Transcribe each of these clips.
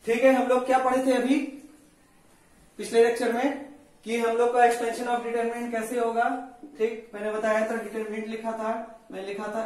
ठीक है, हम लोग क्या पढ़े थे अभी पिछले लेक्चर में कि हम लोग का एक्सपेंशन ऑफ डिटरमिनेंट कैसे होगा। ठीक, मैंने बताया था डिटरमिनेंट लिखा था, मैं लिखा था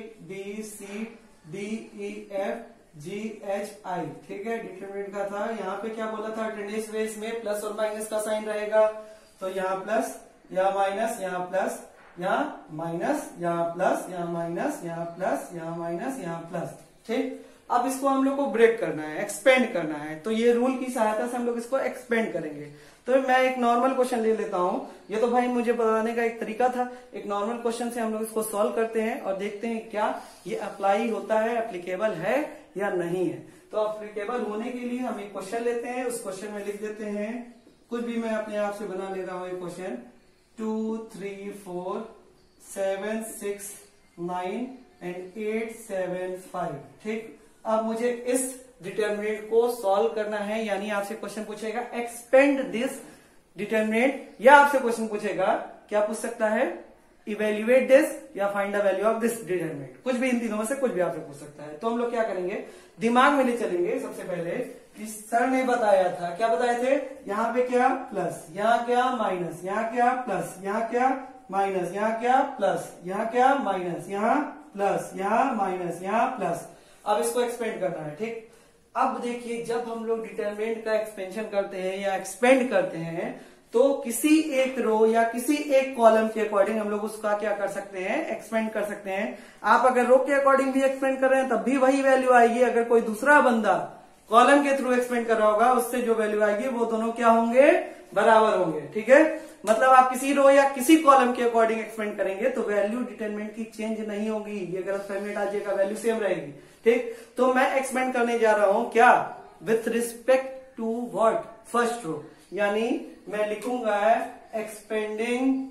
ABCDEFGHI। ठीक है, डिटरमिनेंट का था। यहाँ पे क्या बोला था, अटेंडेंस बेस में प्लस और माइनस का साइन रहेगा, तो यहाँ प्लस, यहाँ माइनस, यहाँ प्लस, यहाँ माइनस, यहाँ प्लस, यहाँ माइनस, यहाँ प्लस, यहाँ माइनस, यहाँ प्लस। ठीक, अब इसको हम लोग को ब्रेक करना है, एक्सपेंड करना है, तो ये रूल की सहायता से हम लोग इसको एक्सपेंड करेंगे। तो मैं एक नॉर्मल क्वेश्चन ले लेता हूं, ये तो भाई मुझे बताने का एक तरीका था। एक नॉर्मल क्वेश्चन से हम लोग इसको सॉल्व करते हैं और देखते हैं क्या ये अप्लाई होता है, एप्लीकेबल है या नहीं है। तो एप्लीकेबल होने के लिए हम एक क्वेश्चन लेते हैं, उस क्वेश्चन में लिख देते हैं, कुछ भी मैं अपने आप से बना ले रहा हूं, एक क्वेश्चन 2 3 4 7 6 9 एंड 8 7 5। ठीक, अब मुझे इस डिटरमिनेंट को सॉल्व करना है, यानी आपसे क्वेश्चन पूछेगा एक्सपेंड दिस डिटरमिनेंट, या आपसे क्वेश्चन पूछेगा, क्या पूछ सकता है, इवेल्युएट दिस या find the value of this determinant. कुछ भी इन तीनों में से कुछ भी आपसे पूछ सकता है। तो हम लोग क्या करेंगे, दिमाग में ले चलेंगे सबसे पहले कि सर ने बताया था, क्या बताए थे, यहाँ पे क्या प्लस, यहाँ क्या माइनस, यहाँ क्या प्लस, यहाँ क्या माइनस, यहाँ क्या प्लस, यहाँ क्या माइनस, यहाँ प्लस, यहाँ माइनस, यहाँ प्लस। अब इसको एक्सपेंड करना है। ठीक, अब देखिए जब हम लोग डिटरमिनेंट का एक्सपेंशन करते हैं या एक्सपेंड करते हैं, तो किसी एक रो या किसी एक कॉलम के अकॉर्डिंग हम लोग उसका क्या कर सकते हैं, एक्सपेंड कर सकते हैं। आप अगर रो के अकॉर्डिंग भी एक्सपेंड कर रहे हैं तब भी वही वैल्यू आएगी। अगर कोई दूसरा बंदा कॉलम के थ्रू एक्सपेंड कर रहा होगा, उससे जो वैल्यू आएगी वो दोनों क्या होंगे, बराबर होंगे। ठीक है, मतलब आप किसी रो या किसी कॉलम के अकॉर्डिंग एक्सपेंड करेंगे तो वैल्यू डिटरमिनेंट की चेंज नहीं होगी, ये गलतफहमी हटा जाएगा, वैल्यू सेम रहेगी। ठीक, तो मैं एक्सपेंड करने जा रहा हूं क्या, with respect to what, first row, यानी मैं लिखूंगा एक्सपेंडिंग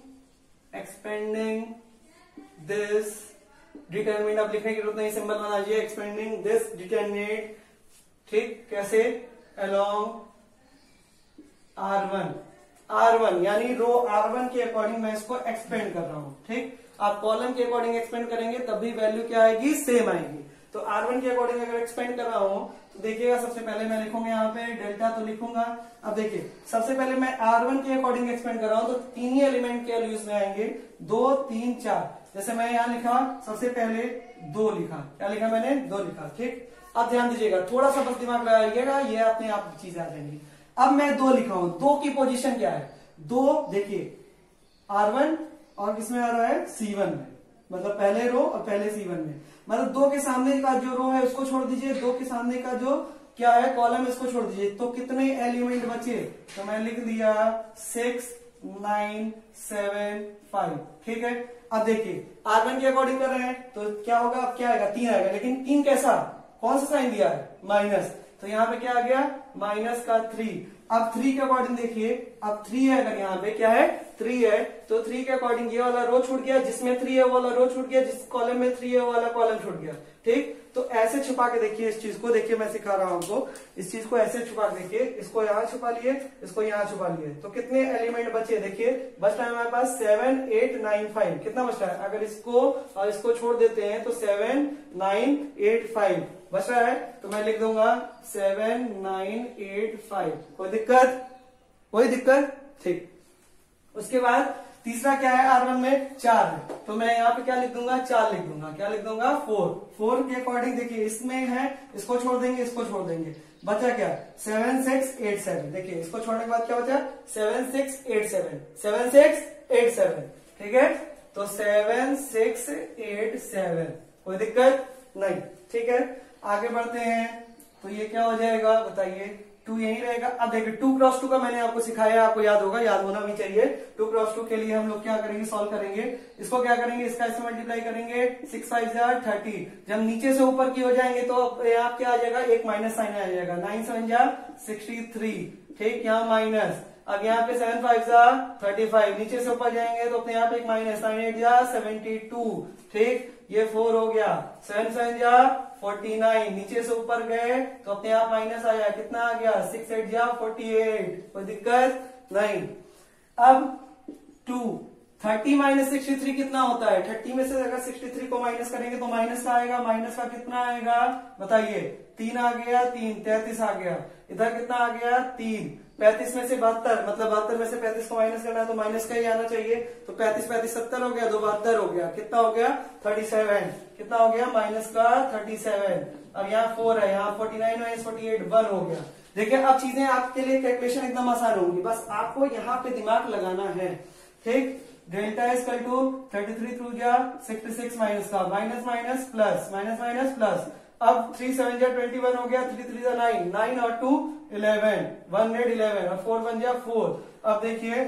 दिस डिटरमिनेंट। अब लिखने की जरूरत नहीं, सिंबल बना लीजिए, एक्सपेंडिंग दिस डिटरमिनेंट। ठीक, कैसे, अलोंग R1 यानी रो R1 के अकॉर्डिंग मैं इसको एक्सपेंड कर रहा हूं। ठीक, आप कॉलम के अकॉर्डिंग एक्सपेंड करेंगे तब भी वैल्यू क्या आएगी, सेम आएगी। तो R1 के अकॉर्डिंग अगर एक्सपेंड कर रहा हूं तो देखिएगा, सबसे पहले मैं लिखूंगा यहाँ पे डेल्टा, तो लिखूंगा। अब देखिए सबसे पहले मैं R1 के अकॉर्डिंग एक्सपेंड कर रहा हूं तो तीन ही एलिमेंट के यूज में आएंगे, 2 3 4। जैसे मैं यहाँ लिखा, सबसे पहले 2 लिखा, क्या लिखा मैंने, 2 लिखा। ठीक, अब ध्यान दीजिएगा, थोड़ा सा बस दिमाग लगाइएगा, ये अपने आप चीज आ जाएंगी। अब मैं 2 लिखा हूं, 2 की पोजीशन क्या है, 2 देखिए R1 और किसमें आ रहा है, C1 में, मतलब पहले रो और पहले C1 में। मतलब 2 के सामने का जो रो है उसको छोड़ दीजिए, 2 के सामने का जो क्या है कॉलम, इसको छोड़ दीजिए, तो कितने एलिमेंट बचे, तो मैं लिख दिया 6 9 7 5। ठीक है, अब देखिए R1 के अकॉर्डिंग कर रहे हैं तो क्या होगा, अब क्या आएगा, 3 आएगा, लेकिन 3 कैसा, कौन सा साइन दिया है, माइनस, तो यहाँ पे क्या आ गया, माइनस का 3। अब 3 के अकॉर्डिंग देखिए, अब 3 है, अगर यहाँ पे क्या है 3 है, तो 3 के अकॉर्डिंग ये वाला रो छूट गया, जिसमें 3 है वो वाला रो छूट गया, जिस कॉलम में 3 है वो वाला कॉलम छूट गया। ठीक, तो ऐसे छुपा के देखिए इस चीज को, देखिए मैं सिखा रहा हूं आपको, इस चीज को ऐसे छुपा के देखिए, इसको यहाँ छुपा लिए, इसको यहाँ छुपा लिए, तो कितने एलिमेंट बचे, देखिए बच रहा है हमारे पास 7 8 9 5। कितना बच रहा है, अगर इसको और इसको छोड़ देते हैं तो 7 9 8 5 बच रहा है, तो मैं लिख दूंगा 7 9 8 5। कोई दिक्कत, कोई दिक्कत। ठीक, उसके बाद तीसरा क्या है, R1 में 4 है, तो मैं यहाँ पे क्या लिख दूंगा, 4 लिख दूंगा, क्या लिख दूंगा, 4 के अकॉर्डिंग देखिए इसमें है, इसको छोड़ देंगे, इसको छोड़ देंगे, बचा क्या, 7 6 8 7। देखिए इसको छोड़ने के बाद क्या बचा, 7 6 8 7, 7 6 8 7। ठीक है, तो 7 6 8 7, कोई दिक्कत नहीं। ठीक है, आगे बढ़ते हैं, तो ये क्या हो जाएगा बताइए, 2 यही रहेगा। अब देखिए 2 क्रॉस 2 का मैंने आपको सिखाया, आपको याद होगा, याद होना भी चाहिए। 2 क्रॉस 2 के लिए हम लोग क्या करेंगे, सॉल्व करेंगे, इसको क्या करेंगे, इसका इससे मल्टीप्लाई करेंगे, 6 5 जा 30। जब नीचे से ऊपर की हो जाएंगे तो यहाँ क्या आ जाएगा, एक माइनस साइन आ जाएगा, 9 7 जा 63। ठीक, यहाँ माइनस, अब यहाँ पे 7 5 जा 35, नीचे से ऊपर जाएंगे तो अपने यहाँ पे एक माइनस, 9 8 जा 72। ठीक, ये 4 हो गया, 7 7 जा 49, नीचे से ऊपर गए तो अपने आप माइनस आया, कितना आ गया, 6 8 जा 48। कोई दिक्कत नहीं। अब 2 30 माइनस 63 कितना होता है? 30 में से अगर 63 को माइनस करेंगे तो माइनस का आएगा, माइनस का कितना आएगा बताइए? 3 आ गया, 3 33 आ गया, इधर कितना आ गया? 3 35 में से 72, मतलब 72 में से 35 को माइनस करना है तो माइनस का ही आना चाहिए। तो 35 35 70 हो गया, 2 72 हो गया, कितना हो गया? 37। कितना हो गया? माइनस का 37। अब यहाँ 4 है, यहाँ 49 माइनस 48 1 हो गया। देखिए अब चीजें आपके लिए कैलकुलेशन एकदम आसान होगी, बस आपको यहाँ पे दिमाग लगाना है, ठीक। डेल्टा इक्वल टू 33 थ्रू जा 66 माइनस का minus minus plus minus minus plus. अब 3 7 जा 21 हो गया, 3 3 जा 9, 9 और 2 11, 111 और 4 1 जा 4। अब देखिए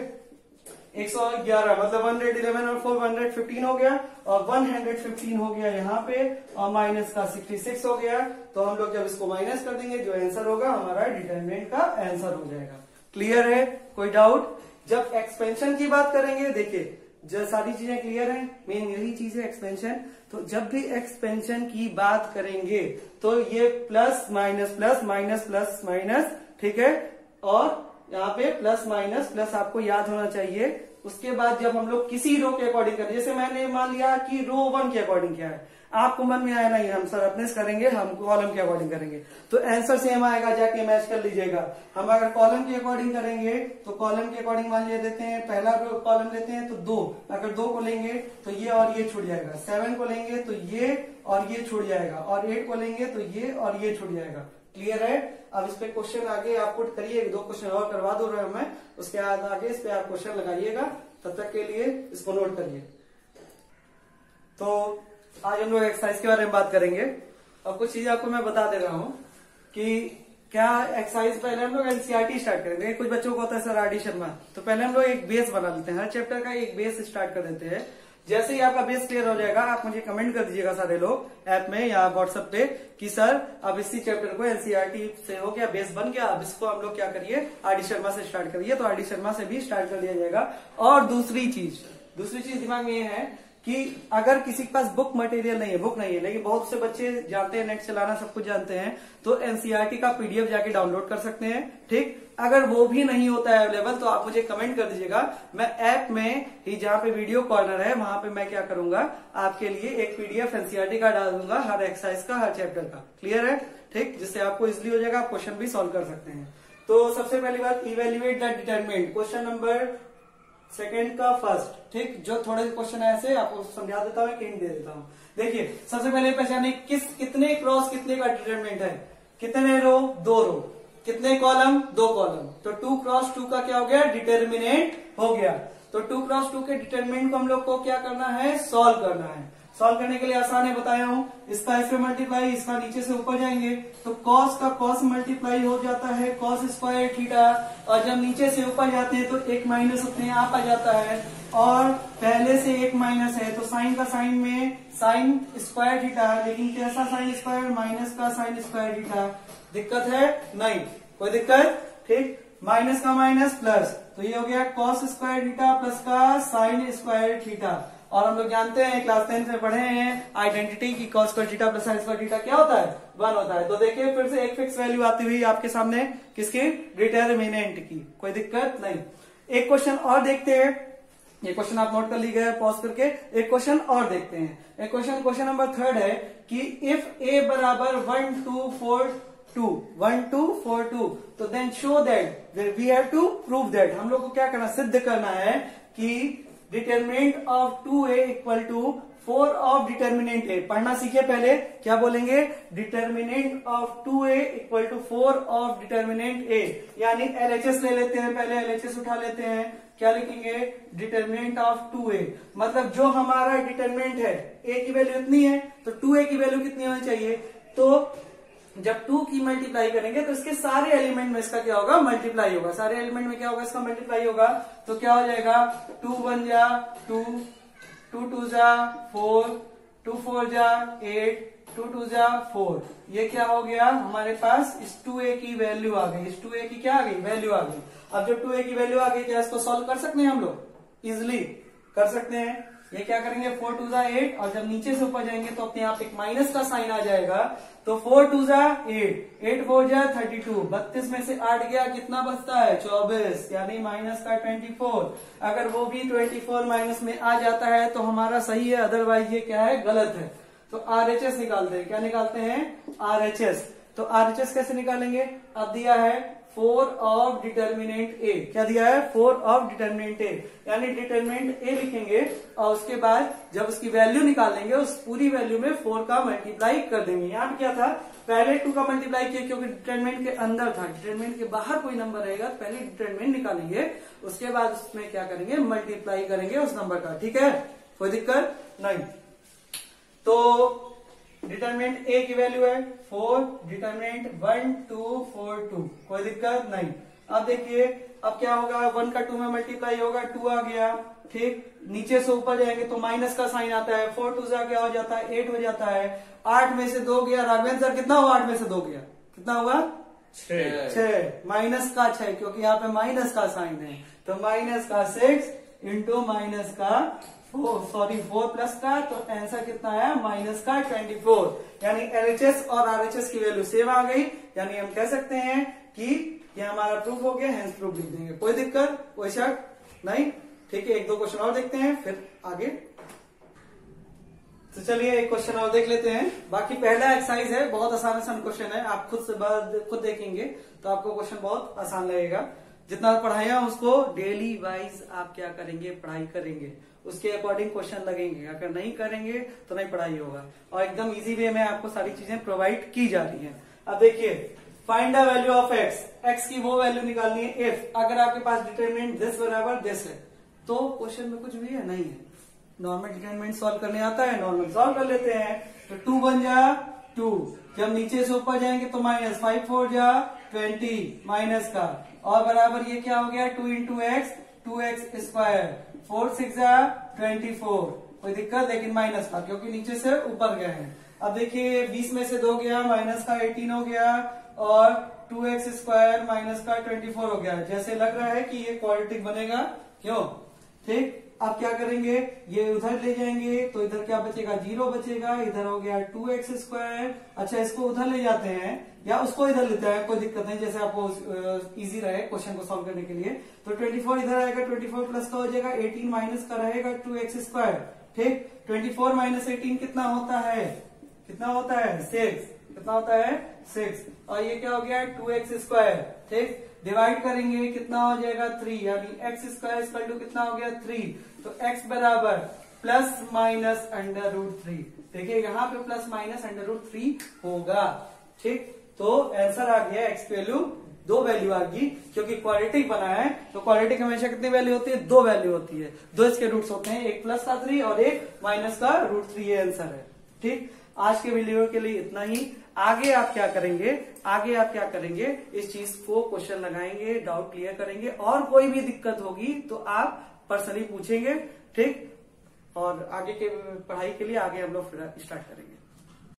111 मतलब 111 और 4 115 हो गया और 115 हो गया यहाँ पे और माइनस का 66 हो गया। तो हम लोग जब इसको माइनस कर देंगे जो आंसर होगा हमारा डिटरमिनेंट का आंसर हो जाएगा। क्लियर है? कोई डाउट? जब एक्सपेंशन की बात करेंगे, देखिए जो सारी चीजें क्लियर हैं, मेन यही चीज है एक्सपेंशन। तो जब भी एक्सपेंशन की बात करेंगे तो ये प्लस माइनस प्लस माइनस, ठीक है, और यहाँ पे प्लस माइनस प्लस आपको याद होना चाहिए। उसके बाद जब हम लोग किसी रो के अकॉर्डिंग करें, जैसे मैंने मान लिया कि रो 1 के अकॉर्डिंग क्या है, आपको मन में आया नहीं हम सर अपने से करेंगे, हम कॉलम के अकॉर्डिंग करेंगे तो आंसर सेम आएगा, जाके मैच कर लीजिएगा। हम अगर कॉलम के अकॉर्डिंग करेंगे तो कॉलम के अकॉर्डिंग मान लिया देते हैं, पहला कॉलम लेते हैं तो 2, अगर 2 को लेंगे तो ये और ये छूट जाएगा, 7 को लेंगे तो ये और ये छूट जाएगा और 8 को लेंगे तो ये और ये छूट जाएगा। क्लियर है? अब इस पे क्वेश्चन आगे आप पुट करिए, 2 क्वेश्चन और करवा दो रहा हूं मैं, उसके बाद आगे इस पे आप क्वेश्चन लगाइएगा, तब तक के लिए इसको नोट करिए। तो आज हम लोग एक्सरसाइज के बारे में बात करेंगे और कुछ चीजें आपको मैं बता दे रहा हूं कि क्या एक्सरसाइज। पहले हम लोग एनसीईआरटी स्टार्ट करेंगे। कुछ बच्चों को होता है सर आरडी शर्मा, तो पहले हम लोग एक बेस बना लेते हैं, हर चैप्टर का एक बेस स्टार्ट कर देते हैं। जैसे ही आपका बेस क्लियर हो जाएगा आप मुझे कमेंट कर दीजिएगा सारे लोग ऐप में या व्हाट्सएप पे कि सर अब इसी चैप्टर को एनसीईआरटी से हो गया, बेस बन गया, अब इसको हम लोग क्या करिए आरडी शर्मा से स्टार्ट करिए। तो आरडी शर्मा से भी स्टार्ट कर दिया जाएगा। और दूसरी चीज दिमाग में ये है कि अगर किसी के पास बुक मटेरियल नहीं है, बुक नहीं है, लेकिन बहुत से बच्चे जानते हैं नेट चलाना, सब कुछ जानते हैं, तो एनसीईआरटी का पीडीएफ जाके डाउनलोड कर सकते हैं, ठीक। अगर वो भी नहीं होता है अवेलेबल तो आप मुझे कमेंट कर दीजिएगा, मैं ऐप में ही जहाँ पे वीडियो कॉर्नर है वहां पे मैं क्या करूंगा आपके लिए एक पीडीएफ एनसीईआरटी का डाल दूंगा, हर एक्सरसाइज का, हर चैप्टर का। क्लियर है? ठीक, जिससे आपको इजिली हो जाएगा, आप क्वेश्चन भी सॉल्व कर सकते हैं। तो सबसे पहली बात, evaluate the determinant, question number second का फर्स्ट, ठीक। जो थोड़े क्वेश्चन है ऐसे आपको समझा देता हूँ, हिंट दे देता हूँ। देखिए सबसे पहले पहचाने कितने क्रॉस कितने का डिटरमिनेंट है, कितने रो, 2 रो, कितने कॉलम, 2 कॉलम, तो 2 क्रॉस 2 का क्या हो गया, डिटरमिनेंट हो गया। तो 2 क्रॉस 2 के डिटरमिनेंट को हम लोग को क्या करना है, सॉल्व करना है। सॉल्व करने के लिए आसान है, बताया हूं, इसका इससे मल्टीप्लाई, इसका नीचे से ऊपर जाएंगे तो कॉस का कॉस मल्टीप्लाई हो जाता है कॉस स्क्वायर थीटा, और जब नीचे से ऊपर जाते हैं तो एक माइनस अपने आप आ जाता है, और पहले से एक माइनस है तो साइन का साइन में साइन स्क्वायर थीटा, लेकिन कैसा साइन स्क्वायर, माइनस का साइन स्क्वायर थीटा। दिक्कत है? नहीं, कोई दिक्कत, ठीक। माइनस का माइनस प्लस, तो ये हो गया कॉस स्क्वायर थीटा प्लस का साइन स्क्वायर थीटा। और हम लोग जानते हैं क्लास 10 में पढ़े हैं आइडेंटिटी की, cos square theta plus sine square theta क्या होता है, 1 होता है। तो देखिए फिर से एक फिक्स वैल्यू आती हुई आपके सामने, किसकी, डिटरमिनेंट की। कोई दिक्कत नहीं। एक क्वेश्चन और देखते हैं, ये क्वेश्चन आप नोट कर लीजिए पॉज करके, एक क्वेश्चन और देखते हैं। एक क्वेश्चन नंबर 3 है कि इफ ए बराबर 1 2 4 2 तो then show that we have to prove that, हम लोग को क्या करना, सिद्ध करना है कि determinant of 2a equal to 4 of determinant A. पढ़ना सीखिए पहले, क्या बोलेंगे, determinant of 2a equal to 4 of determinant A, यानी एलएचएस ले लेते हैं, पहले एलएचएस उठा लेते हैं, क्या लिखेंगे, डिटरमिनेंट ऑफ 2a, मतलब जो हमारा डिटरमिनेंट है a की वैल्यू इतनी है तो 2a की वैल्यू कितनी होनी चाहिए, तो जब 2 की मल्टीप्लाई करेंगे तो इसके सारे एलिमेंट में इसका क्या होगा, मल्टीप्लाई होगा, सारे एलिमेंट में क्या होगा, इसका मल्टीप्लाई होगा। तो क्या हो जाएगा, 2 1 जा 2, 2 2 जा 4, 2 4 जा 8, 2 2 जा 4, ये क्या हो गया हमारे पास, इस 2a की वैल्यू आ गई, इस 2a की क्या आ गई, वैल्यू आ गई। अब जब 2a की वैल्यू आ गई क्या इसको सॉल्व कर सकते हैं हम लोग, इजिली कर सकते हैं। ये क्या करेंगे, 4 2 जा 8, और जब नीचे से ऊपर जाएंगे तो अपने आप एक माइनस का साइन आ जाएगा, तो 4 2 जा 8, 8 4 जा 32, 32 में से 8 गया कितना बचता है 24, यानी माइनस का 24। अगर वो भी 24 माइनस में आ जाता है तो हमारा सही है, अदरवाइज ये क्या है गलत है। तो RHS निकालते हैं, क्या निकालते हैं RHS। तो RHS कैसे निकालेंगे, अब दिया है 4 ऑफ डिटर्मिनेंट A, क्या दिया है 4 ऑफ डिटर्मिनेंट A, यानी डिटर्मिनेंट A लिखेंगे और उसके बाद जब उसकी वैल्यू निकालेंगे उस पूरी वैल्यू में 4 का मल्टीप्लाई कर देंगे। यहाँ पे क्या था, पहले 2 का मल्टीप्लाई किया क्योंकि डिटर्मिनेंट के अंदर था, डिटर्मिनेंट के बाहर कोई नंबर रहेगा तो पहले डिटर्मिनेंट निकालेंगे, उसके बाद उसमें क्या करेंगे मल्टीप्लाई करेंगे उस नंबर का। ठीक है, कोई दिक्कत नहीं। तो डिटरमिनेंट A की वैल्यू है 4, डिटरमिनेंट 1 2 4 2, कोई दिक्कत नहीं। अब देखिए अब क्या होगा, 1 का 2 में मल्टीप्लाई होगा, 2 आ गया, ठीक, नीचे से ऊपर जाएंगे तो माइनस का साइन आता है, 4 2 से क्या हो जाता है 8 हो जाता है, 8 में से 2 गया, राघवेंद्र सर कितना हुआ 8 में से 2 गया, कितना हुआ 6, माइनस का 6 क्योंकि यहाँ पे माइनस का साइन है, तो माइनस का 6 इंटू माइनस का 4 प्लस का, तो आंसर कितना आया माइनस का 24, यानी LHS और RHS की वैल्यू सेम आ गई, यानी हम कह सकते हैं कि ये हमारा प्रूफ हो गया, हेंस प्रूफ लिख देंगे। कोई दिक्कत, कोई शक नहीं। ठीक है, एक दो क्वेश्चन और देखते हैं फिर आगे। तो चलिए एक क्वेश्चन और देख लेते हैं। बाकी पहला एक्सरसाइज है, बहुत आसान क्वेश्चन है, आप खुद देखेंगे तो आपको क्वेश्चन बहुत आसान लगेगा। जितना पढ़ाया उसको डेली वाइज आप क्या करेंगे, पढ़ाई करेंगे, उसके अकॉर्डिंग क्वेश्चन लगेंगे, अगर नहीं करेंगे तो नहीं पढ़ाई होगा। और एकदम इजी वे में आपको सारी चीजें प्रोवाइड की जा रही हैं। अब देखिए, find the value of x, x की वो वैल्यू निकालनी है इफ अगर आपके पास डिटरमिनेंट दिस बराबर दिस है, तो क्वेश्चन में कुछ भी है नहीं है, नॉर्मल डिटरमिनेंट सॉल्व करने आता है, नॉर्मल सॉल्व कर लेते हैं। तो 2 बन जा 2, जब नीचे से ऊपर जाएंगे तो माइनस, 5 4 जा 20 माइनस का, और बराबर ये क्या हो गया 2 इंटू एक्स 2x स्क्वायर, 4 6 जा 24, कोई दिक्कत, लेकिन माइनस का क्योंकि नीचे से ऊपर गए हैं। अब देखिए 20 में से 2 गया, माइनस का 18 हो गया, और 2x स्क्वायर माइनस का 24 हो गया। जैसे लग रहा है कि ये क्वाड्रेटिक बनेगा, क्यों, ठीक। अब क्या करेंगे, ये उधर ले जाएंगे तो इधर क्या बचेगा 0 बचेगा, इधर हो गया 2x स्क्वायर। अच्छा, इसको उधर ले जाते हैं या उसको इधर लेते हैं, कोई दिक्कत नहीं, जैसे आपको इजी रहे क्वेश्चन को सॉल्व करने के लिए। तो 24 इधर आएगा, 24 प्लस का हो जाएगा 18 माइनस का रहेगा 2x स्क्वायर, ठीक। 24 माइनस 18 कितना होता है, कितना होता है 6, कितना होता है 6, और ये क्या हो गया 2x स्क्वायर, ठीक। डिवाइड करेंगे कितना हो जाएगा 3, यानी x स्क्वायर इक्वल टू कितना हो गया 3, तो x बराबर प्लस माइनस अंडर रूट 3। देखिए यहाँ पे प्लस माइनस अंडर रूट 3 होगा, ठीक। तो आंसर आ गया x वैल्यू, 2 वैल्यू आ गई, क्योंकि क्वाड्रेटिक बना है तो क्वाड्रेटिक हमेशा कितनी वैल्यू होती है 2 वैल्यू होती है, 2 इसके रूट्स होते हैं, एक प्लस का 3 और एक माइनस का रूट 3, ये आंसर है, ठीक। आज के वीडियो के लिए इतना ही। आगे आप क्या करेंगे, आगे आप क्या करेंगे, इस चीज को क्वेश्चन लगाएंगे, डाउट क्लियर करेंगे, और कोई भी दिक्कत होगी तो आप पर्सनली पूछेंगे, ठीक। और आगे के पढ़ाई के लिए आगे हम लोग स्टार्ट करेंगे।